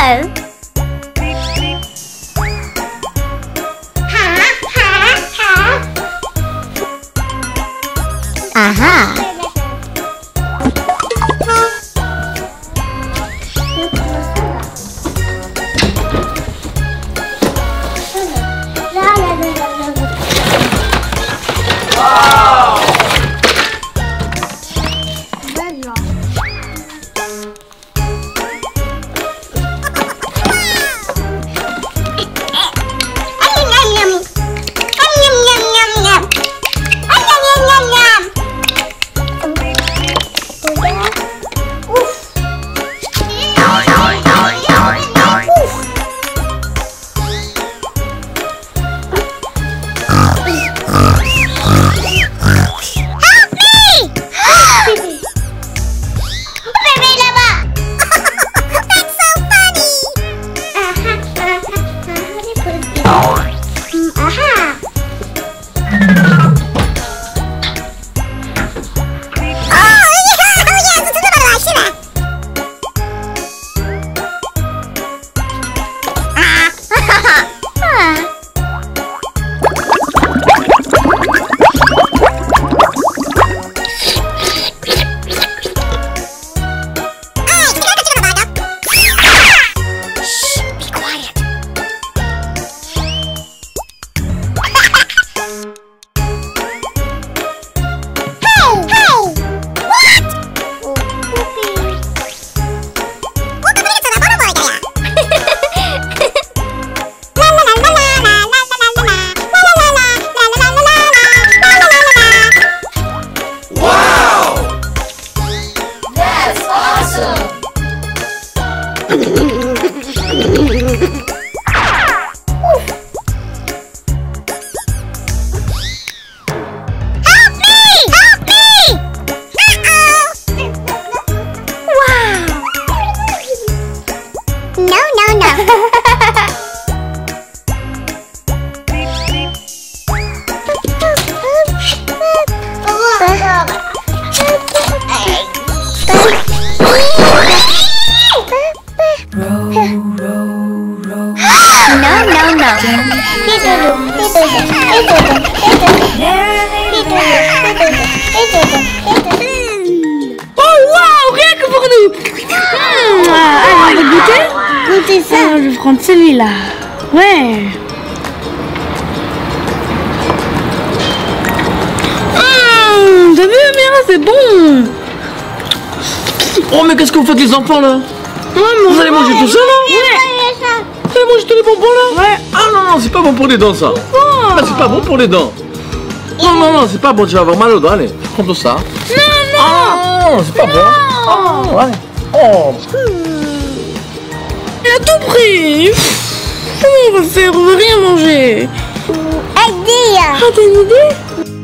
Hello. Aha. C'est ça. Je vais prendre celui-là. Ouais. T'as vu, Amira, c'est bon. Oh, mais qu'est-ce que vous faites, les enfants, là? Vous allez manger tout ça, là? Ouais. Vous allez manger tous les bonbons, là? Ouais. Ah non, c'est pas bon pour les dents, ça. Pourquoi? Ah, c'est pas bon pour les dents. Non, c'est pas bon, tu vas avoir mal aux dents, allez. Prends tout ça. Non, c'est pas bon. Oh, allez. Oh. Il a tout pris. Comment on va faire? On veut rien manger. Idée. Ah, t'as une idée?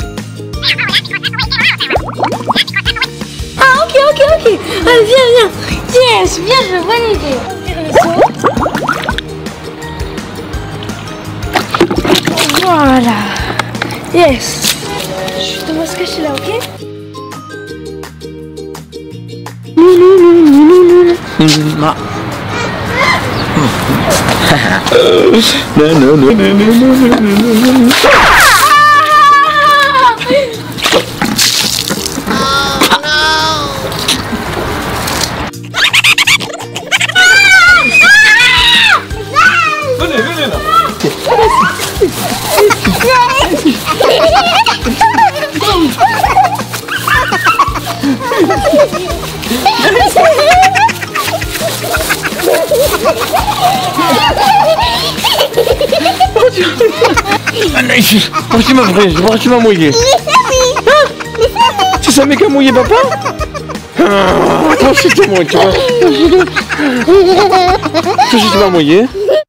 Ah, ok. Allez, viens. Yes, viens, j'ai une bonne idée. Voilà. Yes. Je dois se cacher là, ok? Non. Non. Venez là. Pourquoi tu m'as mouillé? C'est ça, mec, qui a mouillé papa? Attends, je te mouille, tu vois. Tu m'as mouillé.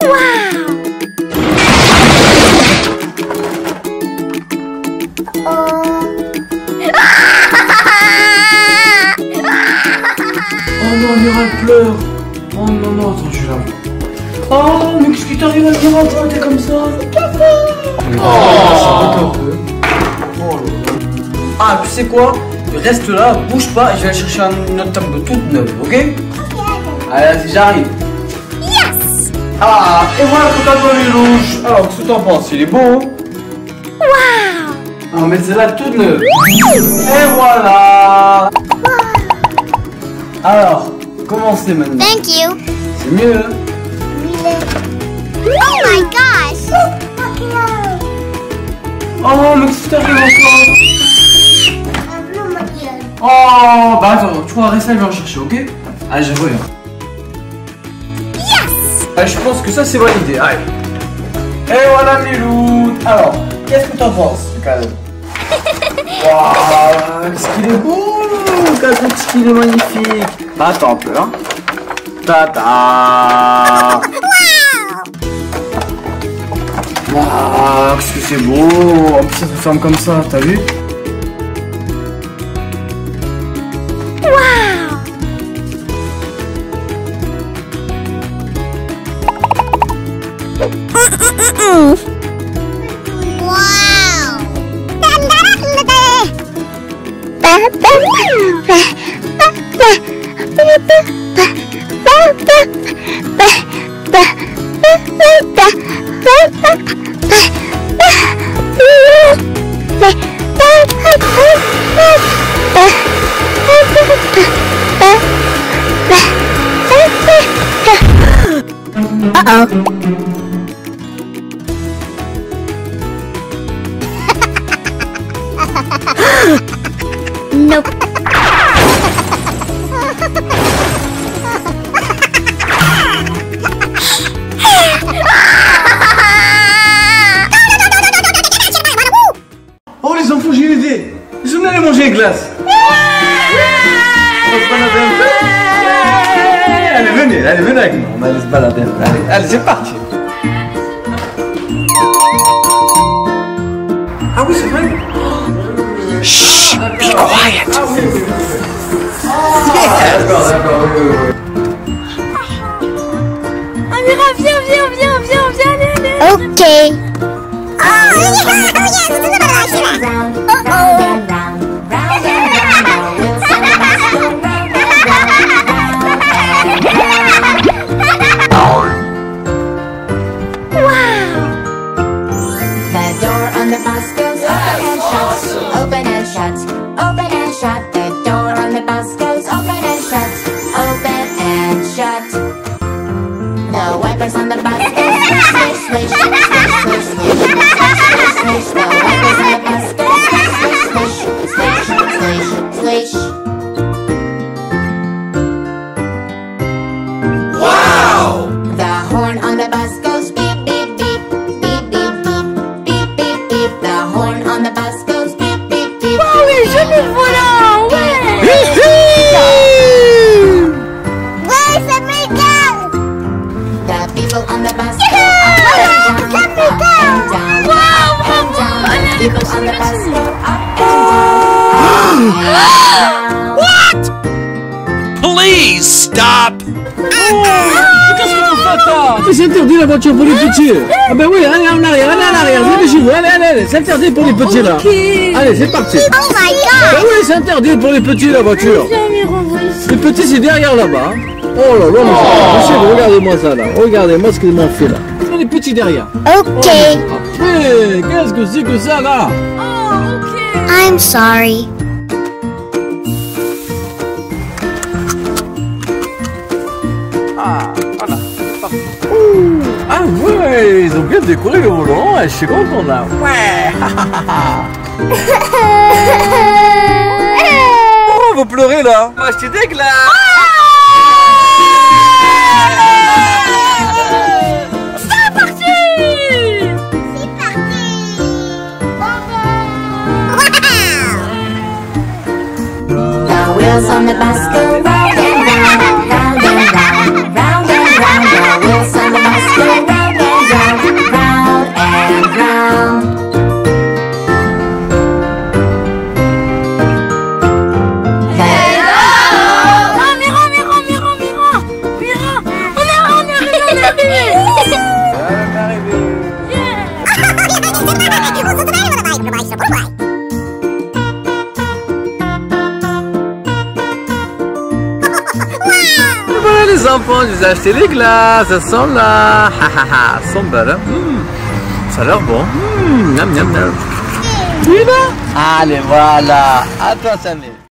Oh non, Mira pleure. Oh non, attends, je suis là. Oh, mais qu'est-ce qui t'arrive à Mira, toi, t'es comme ça? Ah, tu sais quoi? Reste là, bouge pas et je vais aller chercher une autre table toute neuve, ok? Allez, vas-y, j'arrive. Ah, et voilà le tableau les rouges. Alors, qu'est-ce que t'en penses? Il est beau? Wow! On met celle-là toute neuve. Et voilà. Alors, commencez maintenant. Thank you. C'est mieux. Oh my gosh! Oh, mais qu'est-ce que t'arrives encore? Oh, bah attends, tu vois, reste là, je vais en chercher, ok? Allez, je reviens. Yes! Allez, je pense que ça, c'est validé. Allez. Et voilà, Milou. Alors, qu'est-ce que t'en penses, le cadeau? Waouh, qu'est-ce qu'il est beau, le cadeau, qu'est-ce qu'il est magnifique. Bah, attends un peu, hein. Tata. Waouh, qu'est-ce que c'est beau. En plus, ça se ferme comme ça, t'as vu? Nope. Oh les enfants, j'ai une idée. Ils sont allés manger les glaces. On va se balader un peu. Allez, venez avec nous. On va aller se balader un peu. Allez, c'est parti. Ah oui, c'est vrai. Chut, be quiet. D'accord. Amira, viens, allez. Okay. Open and shut. The door on the bus goes open and shut. Open and shut. The wipers on the bus go swish, swish, swish, swish, swish, swish, swish, swish. The wipers on the bus go swish, swish, swish, swish, swish. Wow! The horn on the bus goes beep, beep, beep, beep, beep, beep, beep, beep, beep. The horn on the bus goes beep, beep, beep. Ah oui, je le voilà, ouais. Where's the meatball? The people on the bus go up and down, up and down, up and down. People on the bus go up and down, up and down. Please stop! Qu'est-ce que vous faites là? C'est interdit la voiture pour les petits. Ah ben oui, allez en arrière, venez chez vous, allez, c'est interdit pour les petits là. Allez, c'est parti. Oh my god! Ben oui, c'est interdit pour les petits la voiture. Viens, Amira, on va ici. Les petits c'est derrière là-bas. Oh là là, monsieur, regardez-moi ça là. Regardez-moi ce qu'ils m'ont fait là. Les petits derrière. Okay. Après, qu'est-ce que c'est que ça là? Oh, ok. I'm sorry. Ah ouais, ils ont bien décoré le volant, je suis content là. Ouais. Oh, vous pleurez là. On va acheter des glaces. C'est parti. The wheels on the bus go round and round, round and round, round and round. The wheels on the bus go round and round, round and round. Amira, les enfants, je vous ai acheté les glaces, elles sont là. Elles sont belles, hein. Ça a l'air bon. Miam, miam, miam. Allez, voilà. À toi, Samir.